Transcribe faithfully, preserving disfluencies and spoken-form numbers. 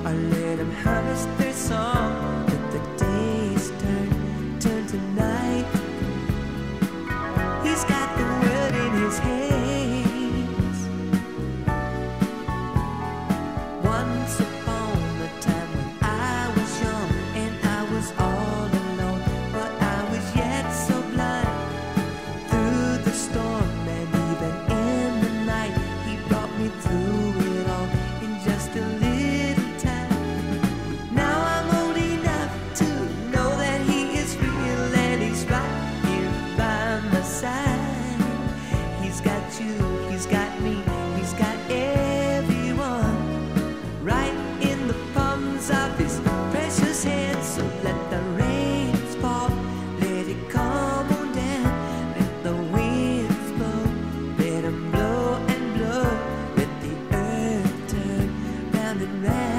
I let him harvest their song. Let the days turn, turn to night. He's got the world in his hands. Once upon a time when I was young and I was all alone, but I was yet so blind. Through the storm and even in the night, he brought me through it all in just a little time. Now I'm old enough to know that he is real and he's right here by my side. He's got you, he's got me, he's got everyone right in the palms of his precious hands. So let the rains fall, let it come on down. Let the winds blow, let them blow and blow. Let the earth turn round and round.